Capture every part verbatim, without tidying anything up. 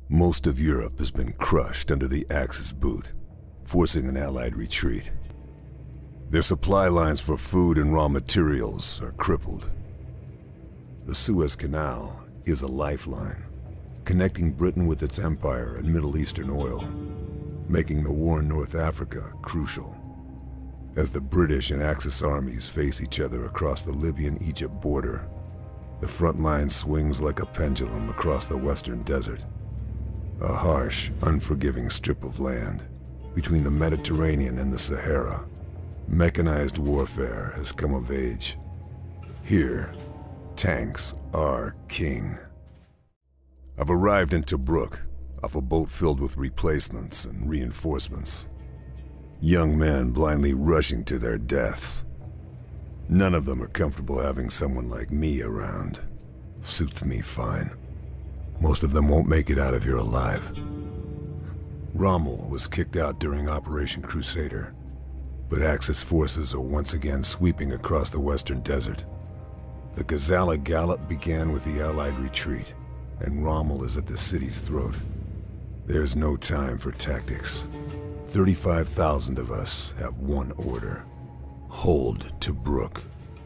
Most of Europe has been crushed under the Axis boot, forcing an Allied retreat. Their supply lines for food and raw materials are crippled. The Suez Canal is a lifeline, connecting Britain with its empire and Middle Eastern oil, making the war in North Africa crucial. As the British and Axis armies face each other across the Libyan-Egypt border, the front line swings like a pendulum across the western desert. A harsh, unforgiving strip of land between the Mediterranean and the Sahara. Mechanized warfare has come of age. Here, tanks are king. I've arrived in Tobruk off a boat filled with replacements and reinforcements. Young men blindly rushing to their deaths. None of them are comfortable having someone like me around. Suits me fine. Most of them won't make it out of here alive. Rommel was kicked out during Operation Crusader, but Axis forces are once again sweeping across the western desert. The Gazala Gallop began with the Allied retreat, and Rommel is at the city's throat. There's no time for tactics. thirty-five thousand of us have one order. Hold Tobruk.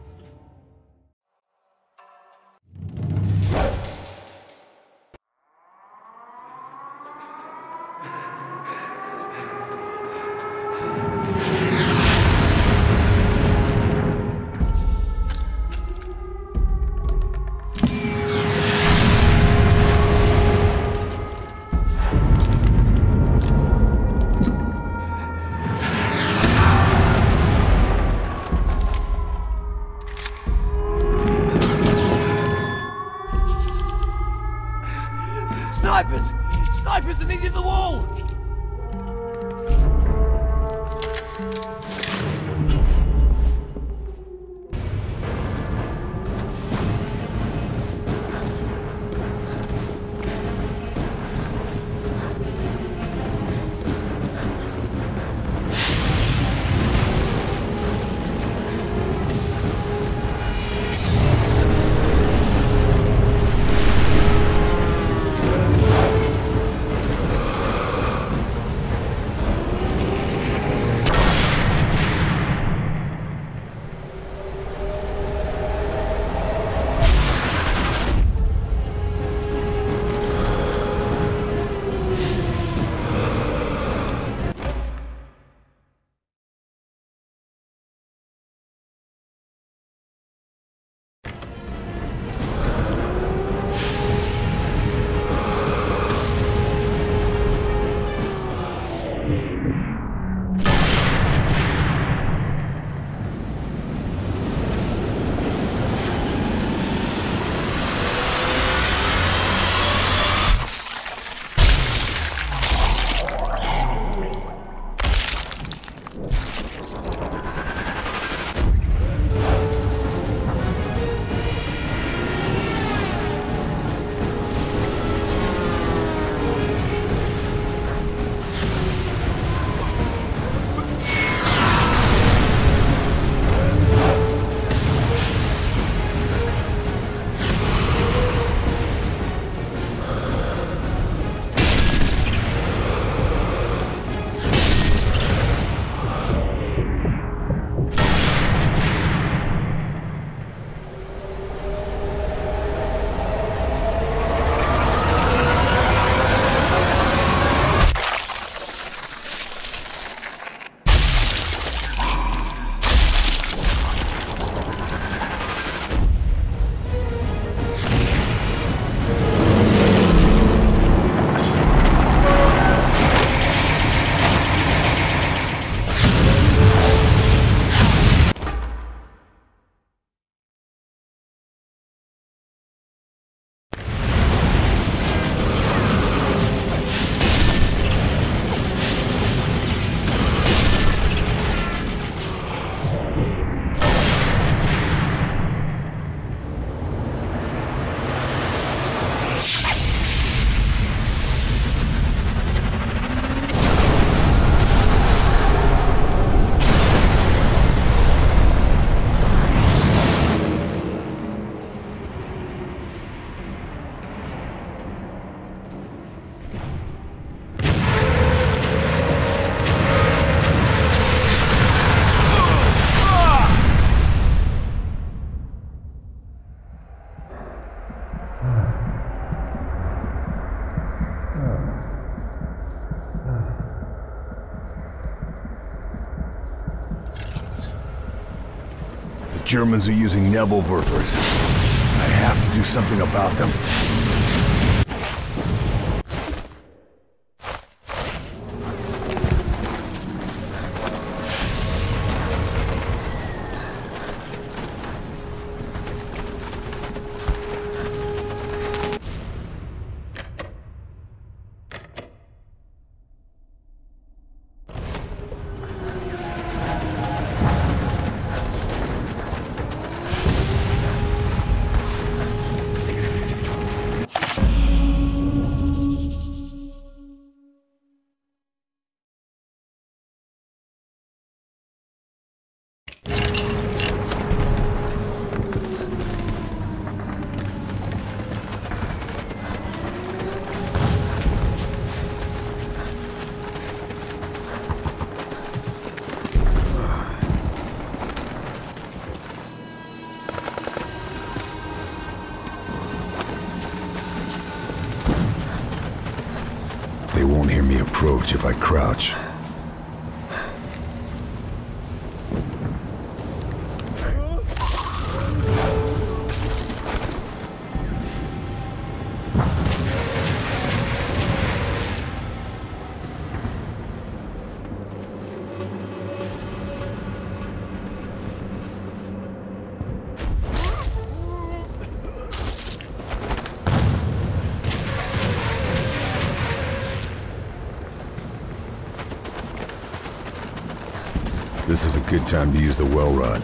Snipers! Snipers are needed the wall! Germans are using Nebelwerfers. I have to do something about them. They won't hear me approach if I crouch. This is a good time to use the well rod.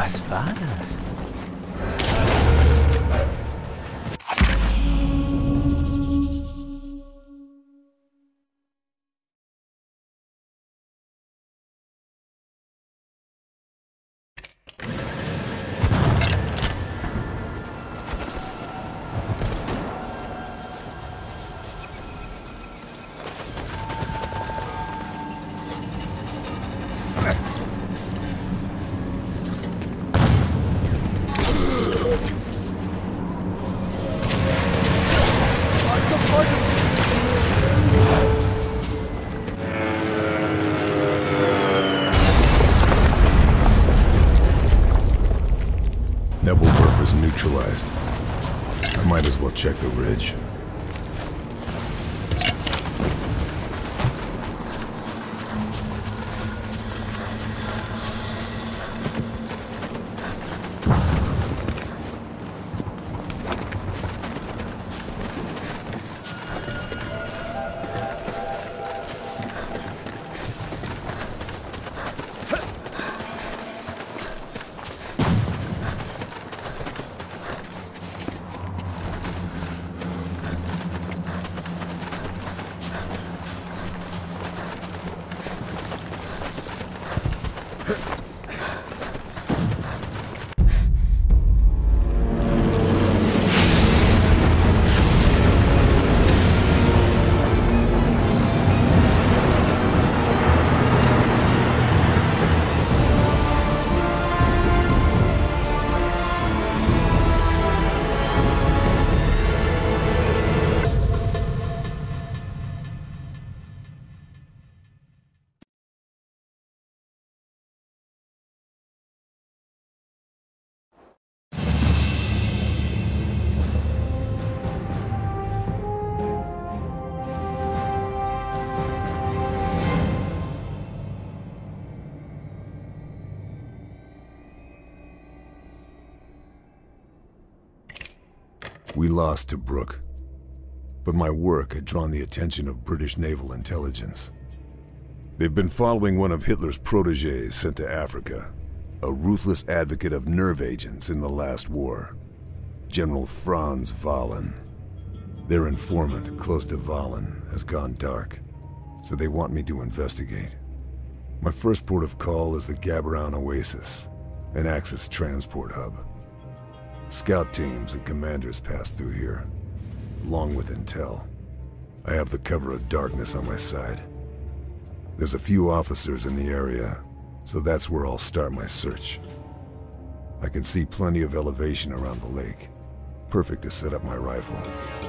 Was war das? Nebelwerfer's neutralized. I might as well check the ridge. We lost to Tobruk, but my work had drawn the attention of British naval intelligence. They've been following one of Hitler's protégés sent to Africa, a ruthless advocate of nerve agents in the last war, General Franz Wahlen. Their informant, close to Wahlen, has gone dark, so they want me to investigate. My first port of call is the Gaborone Oasis, an Axis transport hub. Scout teams and commanders pass through here, along with intel. I have the cover of darkness on my side. There's a few officers in the area, so that's where I'll start my search. I can see plenty of elevation around the lake, perfect to set up my rifle.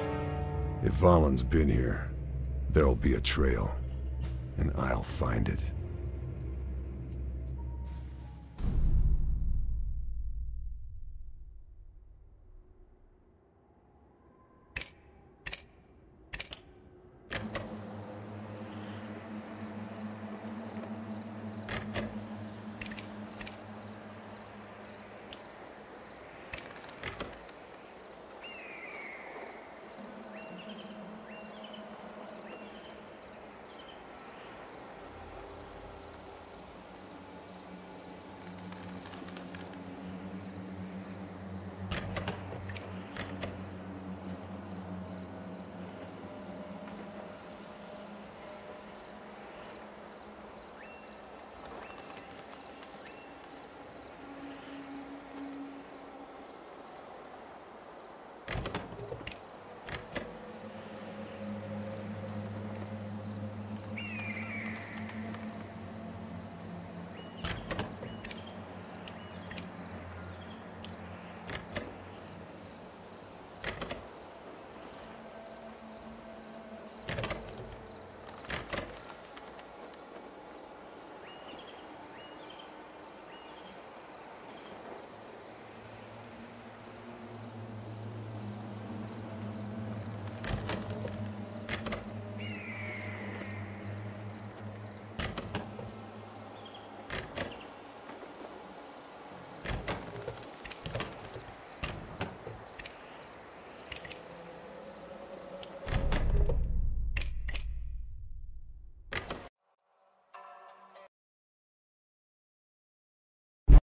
If Wahlen's been here, there'll be a trail, and I'll find it.